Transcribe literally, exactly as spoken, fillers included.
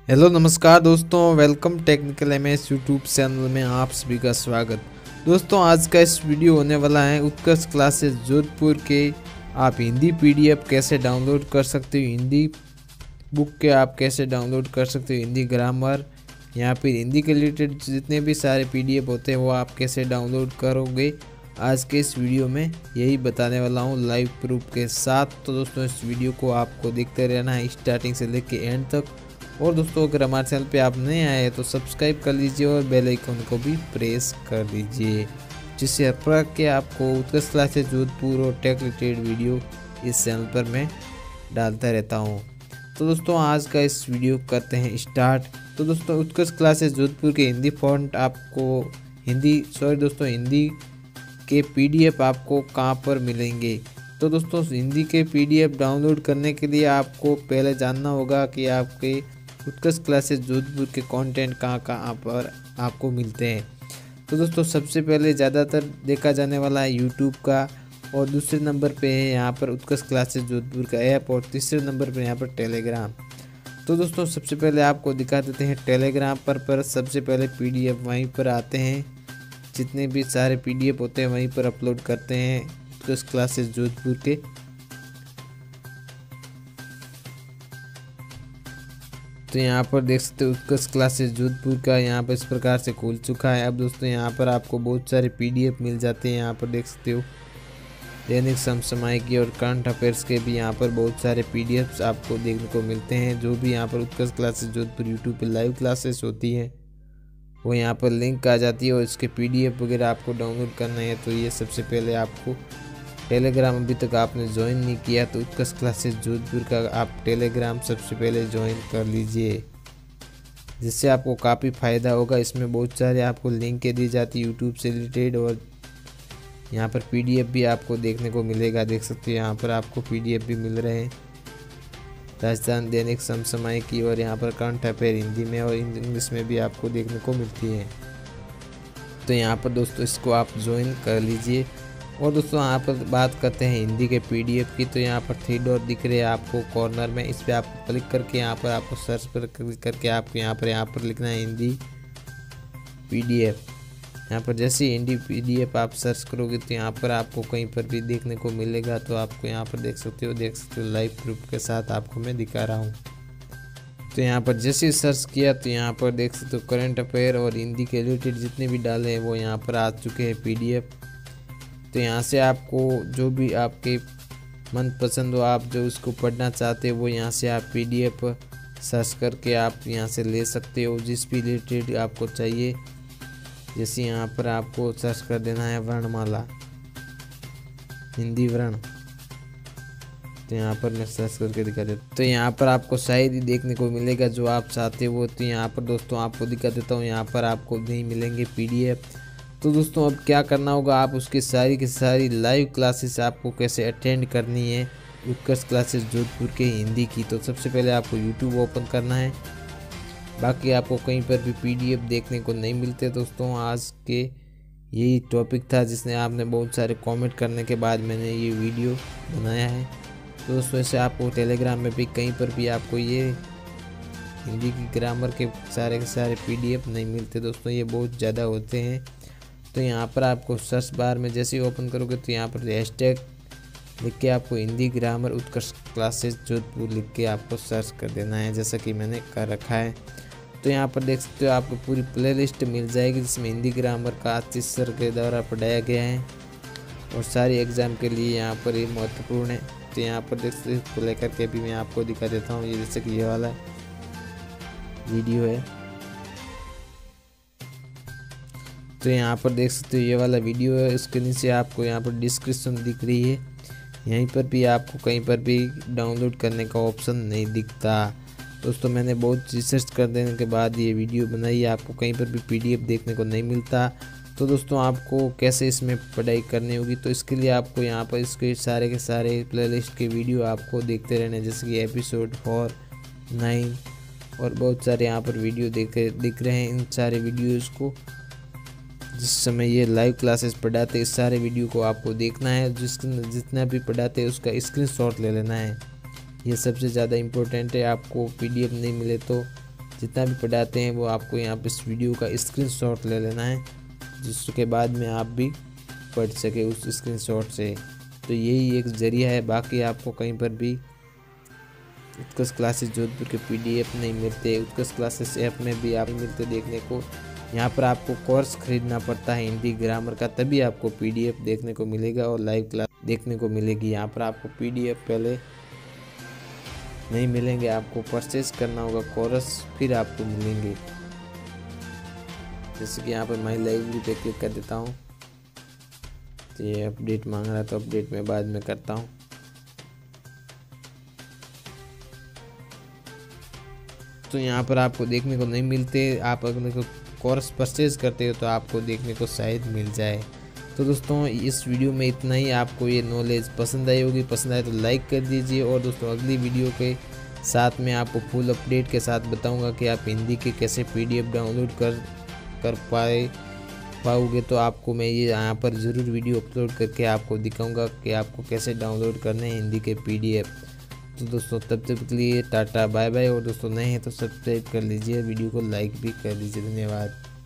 Hello नमस्कार दोस्तों, welcome technical MS YouTube channel में आप सभी का स्वागत। दोस्तों आज का इस वीडियो होने वाला है उत्कर्ष क्लासेस जोधपुर के आप हिंदी पीडीएफ कैसे डाउनलोड कर सकते हो, हिंदी बुक के आप कैसे डाउनलोड कर सकते हो, हिंदी ग्रामर या फिर हिंदी के रिलेटेड जितने भी सारे पीडीएफ होते हैं वो आप कैसे डाउनलोड करोगे। आज के इस वीडियो में यही बताने वाला हूँ लाइव प्रूफ के साथ। तो दोस्तों इस वीडियो को आपको देखते रहना है स्टार्टिंग से लेके एंड तक। और दोस्तों अगर हमारे चैनल पे आप नए आए हैं तो सब्सक्राइब कर लीजिए और बेल आइकन को भी प्रेस कर लीजिए, जिससे हर प्रकार के आपको उत्कर्ष क्लासेस जोधपुर और टेक रिलेटेड वीडियो इस चैनल पर मैं डालता रहता हूँ। तो दोस्तों आज का इस वीडियो करते हैं स्टार्ट। तो दोस्तों उत्कर्ष क्लासेस जोधपुर के हिंदी फॉन्ट आपको हिंदी सॉरी दोस्तों हिंदी के पीडीएफ आपको कहाँ पर मिलेंगे। तो दोस्तों हिंदी के पीडीएफ डाउनलोड करने के लिए आपको पहले जानना होगा कि आपके उत्कर्ष क्लासेस जोधपुर के कंटेंट कहाँ कहाँ पर आपको मिलते हैं। तो दोस्तों सबसे पहले ज़्यादातर देखा जाने वाला है यूट्यूब का, और दूसरे नंबर पे है यहाँ पर उत्कर्ष क्लासेस जोधपुर का ऐप, और तीसरे नंबर पर यहाँ पर टेलीग्राम। तो दोस्तों सबसे पहले आपको दिखा देते हैं टेलीग्राम पर पर सबसे पहले पीडीएफ वहीं पर आते हैं, जितने भी सारे पीडीएफ होते हैं वहीं पर अपलोड करते हैं उत्कर्ष क्लासेस जोधपुर के। तो यहाँ पर देख सकते हो उत्कर्ष क्लासेस जोधपुर का यहाँ पर इस प्रकार से खुल चुका है। अब दोस्तों यहाँ पर आपको बहुत सारे पीडीएफ मिल जाते हैं। यहाँ पर देख सकते हो दैनिक समसामयिक और करंट अफेयर्स के भी यहाँ पर बहुत सारे पीडीएफ्स आपको देखने को मिलते हैं। जो भी यहाँ पर उत्कर्ष क्लासेस जोधपुर यूट्यूब पर लाइव क्लासेस होती है वो यहाँ पर लिंक आ जाती है, और इसके पीडीएफ वगैरह आपको डाउनलोड करना है तो ये सबसे पहले आपको टेलीग्राम अभी तक आपने ज्वाइन नहीं किया तो उत्कर्ष क्लासेस जोधपुर का आप टेलीग्राम सबसे पहले ज्वाइन कर लीजिए, जिससे आपको काफ़ी फ़ायदा होगा। इसमें बहुत सारे आपको लिंकें दी जाती है यूट्यूब से रिलेटेड, और यहाँ पर पीडीएफ भी आपको देखने को मिलेगा। देख सकते हो यहाँ पर आपको पीडीएफ भी मिल रहे हैं राजस्थान दैनिक समसामयिक की, और यहाँ पर करंट अफेयर हिंदी में और इंग्लिश में भी आपको देखने को मिलती है। तो यहाँ पर दोस्तों इसको आप ज्वाइन कर लीजिए। और दोस्तों यहाँ पर बात करते हैं हिंदी के पीडीएफ की। तो यहाँ पर थ्री डॉट दिख रहे हैं आपको कॉर्नर में, इस पर आप क्लिक करके यहाँ पर आपको सर्च पर क्लिक करके आपको यहाँ पर यहाँ पर लिखना है हिंदी पीडीएफ। यहाँ पर जैसे ही हिंदी पीडीएफ आप सर्च करोगे तो यहाँ पर आपको कहीं पर भी देखने को मिलेगा। तो आपको यहाँ पर देख सकते हो देख सकते हो लाइव प्रूफ के साथ आपको मैं दिखा रहा हूँ। तो यहाँ पर जैसे ही सर्च किया तो यहाँ पर देख सकते हो करंट अफेयर और हिंदी के रिलेटेड जितने भी डाले हैं वो यहाँ पर आ चुके हैं पीडीएफ। तो यहाँ से आपको जो भी आपके मनपसंद हो, आप जो उसको पढ़ना चाहते हो वो यहाँ से आप पीडीएफ सर्च करके आप यहाँ से ले सकते हो, जिस भी रिलेटेड आपको चाहिए। जैसे यहाँ पर आपको सर्च कर देना है वर्णमाला हिंदी वर्ण, तो यहाँ पर मैं सर्च करके दिखा देता। तो यहाँ पर आपको शायद ही देखने को मिलेगा जो आप चाहते हो। तो यहाँ पर दोस्तों आपको दिखा देता हूँ, यहाँ पर आपको नहीं मिलेंगे पीडीएफ। तो दोस्तों अब क्या करना होगा, आप उसकी सारी की सारी लाइव क्लासेस आपको कैसे अटेंड करनी है उत्कर्ष क्लासेस जोधपुर के हिंदी की। तो सबसे पहले आपको यूट्यूब ओपन करना है, बाकी आपको कहीं पर भी पीडीएफ देखने को नहीं मिलते। दोस्तों आज के यही टॉपिक था जिसने आपने बहुत सारे कमेंट करने के बाद मैंने ये वीडियो बनाया है। तो दोस्तों ऐसे आपको टेलीग्राम में भी कहीं पर भी आपको ये हिंदी की ग्रामर के सारे के सारे पीडीएफ नहीं मिलते। दोस्तों ये बहुत ज़्यादा होते हैं। तो यहाँ पर आपको सर्च बार में जैसे ही ओपन करोगे तो यहाँ पर हैशटैग लिख के आपको हिंदी ग्रामर उत्कर्ष क्लासेस जोधपुर लिख के आपको सर्च कर देना है, जैसा कि मैंने कर रखा है। तो यहाँ पर देख सकते हो आपको पूरी प्लेलिस्ट मिल जाएगी जिसमें हिंदी ग्रामर का आशीष सर के द्वारा पढ़ाया गया है, और सारी एग्ज़ाम के लिए यहाँ पर ये महत्वपूर्ण है। तो यहाँ पर देख सकते हो प्ले करके भी मैं आपको दिखा देता हूँ, ये जैसे कि ये वाला वीडियो है। तो यहाँ पर देख सकते हो ये वाला वीडियो है, उसके नीचे आपको यहाँ पर डिस्क्रिप्शन दिख रही है, यहीं पर भी आपको कहीं पर भी डाउनलोड करने का ऑप्शन नहीं दिखता। दोस्तों मैंने बहुत रिसर्च कर देने के बाद ये वीडियो बनाई है, आपको कहीं पर भी पीडीएफ देखने को नहीं मिलता। तो दोस्तों आपको कैसे इसमें पढ़ाई करनी होगी, तो इसके लिए आपको यहाँ पर इसके सारे के सारे प्लेलिस्ट के वीडियो आपको देखते रहने, जैसे कि एपिसोड फोर नाइन और बहुत सारे यहाँ पर वीडियो देख दिख रहे हैं। इन सारे वीडियोज़ को जिस समय ये लाइव क्लासेस पढ़ाते हैं इस सारे वीडियो को आपको देखना है, जिस जितना भी पढ़ाते हैं उसका स्क्रीनशॉट ले लेना है। ये सबसे ज़्यादा इम्पोर्टेंट है। आपको पीडीएफ नहीं मिले तो जितना भी पढ़ाते हैं वो आपको यहाँ पे इस वीडियो का स्क्रीनशॉट ले लेना है, जिसके बाद में आप भी पढ़ सके उस स्क्रीनशॉट से। तो यही एक ज़रिया है। बाकी आपको कहीं पर भी उत्कर्ष क्लासेस जोधपुर के पीडीएफ नहीं मिलते, उत्कर्ष क्लासेस ऐप में भी आप मिलते देखने को। यहाँ पर आपको कोर्स खरीदना पड़ता है हिंदी ग्रामर का, तभी आपको पीडीएफ देखने को मिलेगा और लाइव क्लास देखने को मिलेगी। यहाँ पर आपको पीडीएफ पहले नहीं मिलेंगे, आपको परचेज करना होगा कोर्स, फिर आपको मिलेंगे। जैसे कि यहाँ पर माई लाइब्रेरी पे क्लिक कर देता हूँ, तो ये अपडेट मांग रहा है, तो अपडेट में बाद में करता हूँ। तो यहाँ पर आपको देखने को नहीं मिलते, आप अगर को कोर्स परचेज करते हो तो आपको देखने को शायद मिल जाए। तो दोस्तों इस वीडियो में इतना ही। आपको ये नॉलेज पसंद आई होगी, पसंद आए तो लाइक कर दीजिए। और दोस्तों अगली वीडियो के साथ में आपको फुल अपडेट के साथ बताऊंगा कि आप हिंदी के कैसे पीडीएफ डाउनलोड कर कर पाए पाओगे। तो आपको मैं ये यहाँ पर ज़रूर वीडियो अपलोड करके आपको दिखाऊंगा कि आपको कैसे डाउनलोड करने हैं हिंदी के पीडीएफ। तो दोस्तों तब तक के लिए टाटा बाय बाय। और दोस्तों नए हैं तो सब्सक्राइब कर लीजिए, वीडियो को लाइक भी कर दीजिए। धन्यवाद।